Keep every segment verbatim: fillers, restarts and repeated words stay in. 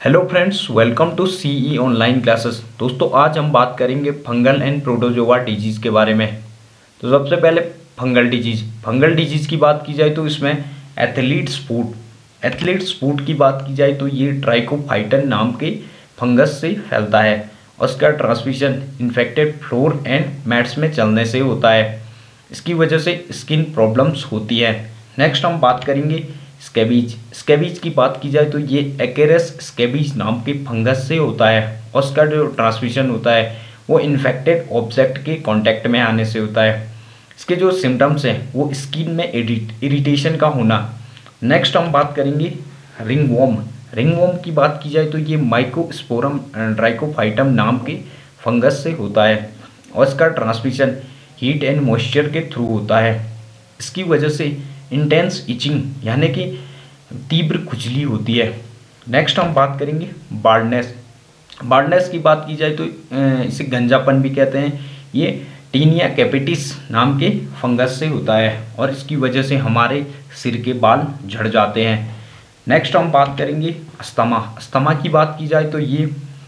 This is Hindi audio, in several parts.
Hello friends, welcome to CE online classes. दोस्तों, आज हम बात करेंगे फंगल एंड प्रोटोजोआ डिजीज़ के बारे में। तो सबसे पहले फंगल डिजीज़ फंगल डिजीज़ की बात की जाए तो इसमें एथलीट्स फूट एथलीट्स फूट की बात की जाए तो ये ट्राइकोफाइटन नाम के फंगस से फैलता है और इसका transmission infected floor and mats में चलने से होता है। इसकी वजह से स्किन प्रॉब्लम्स होती है। नेक्स्ट हम बात करेंगे स्कैबीज स्कैबीज की बात की जाए तो ये एक्रेस स्कैबीज नाम के फंगस से होता है और उसका जो ट्रांसमिशन होता है वो इन्फेक्टेड ऑब्जेक्ट के कांटेक्ट में आने से होता है। इसके जो सिम्टम्स हैं वो स्किन में इरिटेशन का होना। नेक्स्ट हम बात करेंगे रिंगवॉर्म रिंगवॉर्म की बात की जाए तो ये माइकोस्पोरम ट्राइकोफाइटम नाम के फंगस से होता है और इसका ट्रांसमिशन हीट एंड मॉइस्चर के थ्रू होता है। इसकी वजह से इंटेंस इचिंग यानी कि तीव्र खुजली होती है। नेक्स्ट हम बात करेंगे बार्डनेस बार्डनेस की बात की जाए तो इसे गंजापन भी कहते हैं। ये टीनिया कैपिटिस नाम के फंगस से होता है और इसकी वजह से हमारे सिर के बाल झड़ जाते हैं। नेक्स्ट हम बात करेंगे अस्थमा अस्थमा की बात की जाए तो ये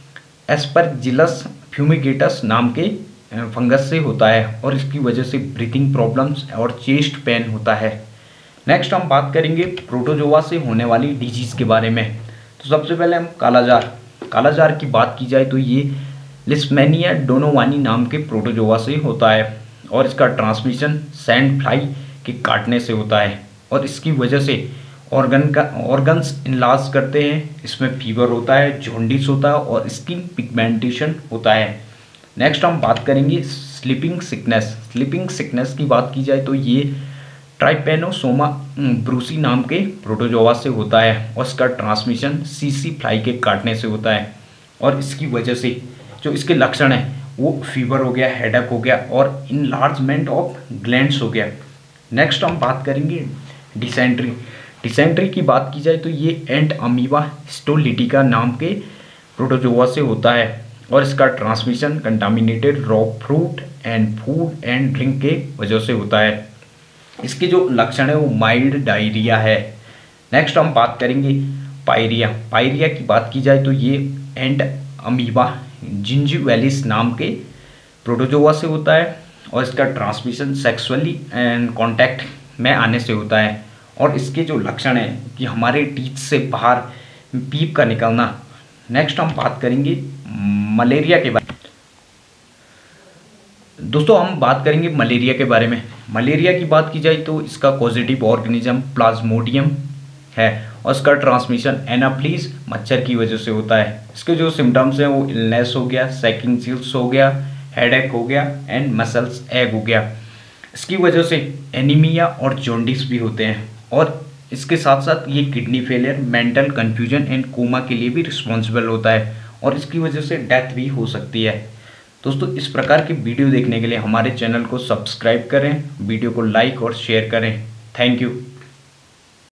एस्परजिलस फ्यूमिगेटस नाम के फंगस से होता है और इसकी वजह से ब्रीथिंग प्रॉब्लम्स और चेस्ट पेन होता है। नेक्स्ट हम बात करेंगे प्रोटोजोआ से होने वाली डिजीज़ के बारे में। तो सबसे पहले हम कालाजार कालाजार की बात की जाए तो ये लिस्मेनिया डोनोवानी नाम के प्रोटोजोआ से होता है और इसका ट्रांसमिशन सैंड फ्लाई के काटने से होता है और इसकी वजह से ऑर्गन का ऑर्गन्स इनलाज करते हैं। इसमें फीवर होता है, जॉन्डिस होता है और स्किन पिगमेंटेशन होता है। नेक्स्ट हम बात करेंगे स्लीपिंग सिकनेस स्लीपिंग सिकनेस की बात की जाए तो ये ट्राइपेनोसोमा ब्रूसी नाम के प्रोटोजोआ से होता है और इसका ट्रांसमिशन सीसी फ्लाई के काटने से होता है और इसकी वजह से जो इसके लक्षण हैं वो फीवर हो गया, हेडेक हो गया और इनलार्जमेंट ऑफ ग्लैंड्स हो गया। नेक्स्ट हम बात करेंगे डिसेंट्री डिसेंट्री की बात की जाए तो ये एंट अमीबा हिस्टोलिटिका नाम के प्रोटोजोआ से होता है और इसका transmission contaminated raw fruit and food and drink के वजह से होता है। इसके जो लक्षण है वो माइल्ड डायरिया है। नेक्स्ट हम बात करेंगे पायरिया पायरिया की बात की जाए तो ये एंट अमीबा जिंजिवैलिस नाम के प्रोटोजोआ से होता है और इसका ट्रांसमिशन सेक्सुअली एंड कॉन्टैक्ट में आने से होता है और इसके जो लक्षण हैं कि हमारे टीथ से बाहर पीप का निकलना। नेक्स्ट हम बात करेंगे मलेरिया के बारे में। दोस्तों, हम बात करेंगे मलेरिया के बारे में। मलेरिया की बात की जाए तो इसका पॉजिटिव ऑर्गेनिज्म प्लाज्मोडियम है और इसका ट्रांसमिशन एनाफ्लीज मच्छर की वजह से होता है। इसके जो सिम्टम्स हैं वो इलनेस हो गया, सैकिंग चिल्स हो गया, हेडेक हो गया एंड मसल्स एग हो गया। इसकी वजह से एनीमिया और जॉन्डिस भी होते हैं और इसके साथ साथ ये kidney failure, mental confusion and coma के लिए भी रिस्पॉन्सिबल होता है और इसकी वजह से डेथ भी हो सकती है। दोस्तों, इस प्रकार की वीडियो देखने के लिए हमारे चैनल को सब्सक्राइब करें, वीडियो को लाइक और शेयर करें। Thank you.